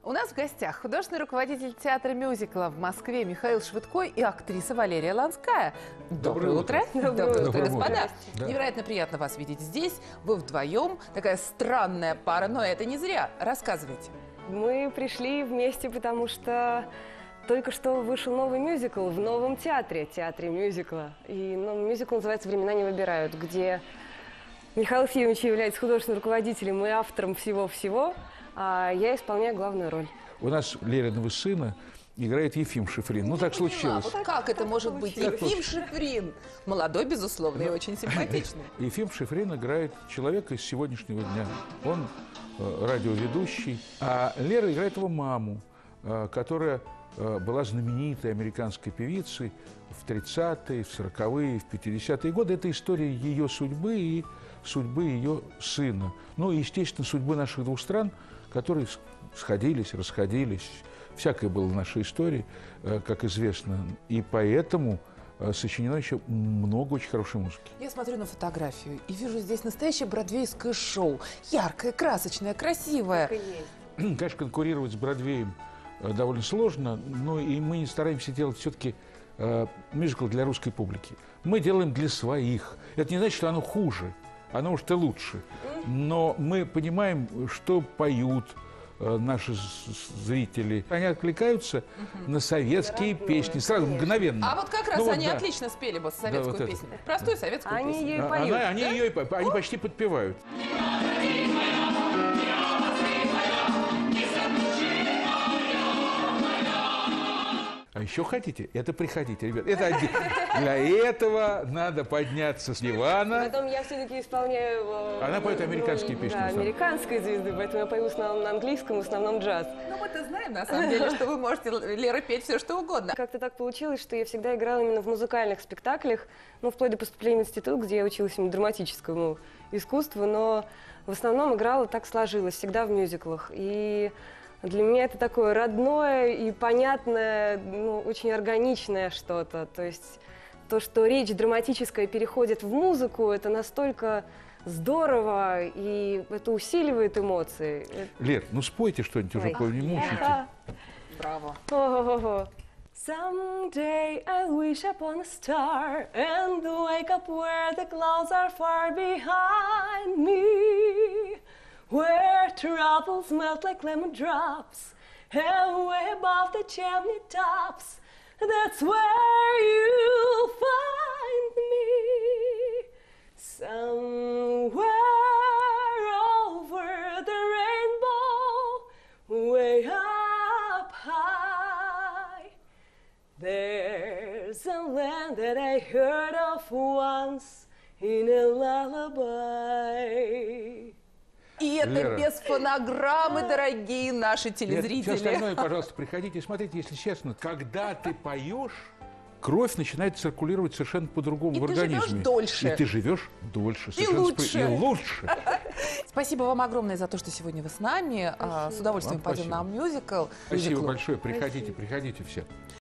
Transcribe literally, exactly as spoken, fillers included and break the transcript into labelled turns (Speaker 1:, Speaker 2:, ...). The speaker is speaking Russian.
Speaker 1: У нас в гостях художественный руководитель театра мюзикла в Москве Михаил Швыдко и актриса Валерия Ланская. Доброе, Доброе утро. утро. Доброе, Доброе утро, господа. Да. Невероятно приятно вас видеть здесь. Вы вдвоем. Такая странная пара, но это не зря. Рассказывайте.
Speaker 2: Мы пришли вместе, потому что только что вышел новый мюзикл в новом театре, театре мюзикла. И ну, мюзикл называется «Времена не выбирают», где Михаил Ефимович является художественным руководителем и автором всего-всего, а я исполняю главную роль.
Speaker 3: У нас Лериного сына играет Ефим Шифрин. Ну, так случилось.
Speaker 1: Вот как это может быть? Ефим Шифрин. Молодой, безусловно, и очень симпатичный.
Speaker 3: Ефим Шифрин играет человека из сегодняшнего дня. Он э, радиоведущий. А Лера играет его маму, э, которая э, была знаменитой американской певицей в тридцатые, в сороковые, в пятидесятые годы. Это история ее судьбы и судьбы ее сына. Ну и, естественно, судьбы наших двух стран, которые сходились, расходились. Всякое было в нашей истории, как известно. И поэтому сочинено еще много очень хорошей музыки.
Speaker 1: Я смотрю на фотографию и вижу здесь настоящее бродвейское шоу. Яркое, красочное, красивое.
Speaker 3: Конечно, конкурировать с Бродвеем довольно сложно, но и мы не стараемся делать все-таки мюзикл для русской публики. Мы делаем для своих. Это не значит, что оно хуже. Оно уж-то лучше. Но мы понимаем, что поют э, наши зрители. Они откликаются uh-huh. на советские Дорогие, песни. Сразу, конечно. Мгновенно.
Speaker 1: А вот как раз
Speaker 3: ну,
Speaker 1: они
Speaker 3: вот, да.
Speaker 1: отлично спели бы советскую да, вот песню. Это. Простую да. советскую
Speaker 2: они
Speaker 1: песню.
Speaker 2: Ее и поют,
Speaker 3: Она,
Speaker 2: да?
Speaker 3: Они ее и поют. Они почти подпевают. А еще хотите? Это приходите, ребят. Это один. Для этого надо подняться с дивана.
Speaker 2: Потом я все-таки исполняю...
Speaker 3: Она поет американские
Speaker 2: ну,
Speaker 3: песни.
Speaker 2: Да, американской звезды, поэтому я пою в основном на английском, в основном джаз.
Speaker 1: Ну, мы-то знаем, на самом деле, что вы можете, Лера, петь все, что угодно.
Speaker 2: Как-то так получилось, что я всегда играла именно в музыкальных спектаклях, ну, вплоть до поступления в институт, где я училась именно драматическому искусству, но в основном играла, так сложилось, всегда в мюзиклах. И... Для меня это такое родное и понятное, ну, очень органичное что-то. То есть то, что речь драматическая переходит в музыку, это настолько здорово, и это усиливает эмоции.
Speaker 3: Лер, ну спойте что-нибудь уже, не мучайте.
Speaker 1: Браво.
Speaker 2: О-хо-хо-хо. Someday I'll wish upon a star and wake up where the clouds are far behind me. Where troubles melt like lemon drops, and way above the chimney tops, that's where you'll find me. Somewhere over the rainbow, way up high, there's a land that I heard of once in a lullaby.
Speaker 1: И это
Speaker 3: Лера.
Speaker 1: без фонограммы, дорогие наши телезрители.
Speaker 3: Все остальное, пожалуйста, приходите и смотрите, если честно. Когда ты поешь, кровь начинает циркулировать совершенно по-другому в организме.
Speaker 1: И ты живешь дольше.
Speaker 3: И ты живешь дольше.
Speaker 1: И лучше.
Speaker 3: Спри... И лучше.
Speaker 1: Спасибо вам огромное за то, что сегодня вы с нами. Спасибо. С удовольствием
Speaker 3: Вам
Speaker 1: пойдем
Speaker 3: спасибо.
Speaker 1: на мюзикл.
Speaker 3: Спасибо
Speaker 1: мюзикл.
Speaker 3: большое. Приходите, приходите все.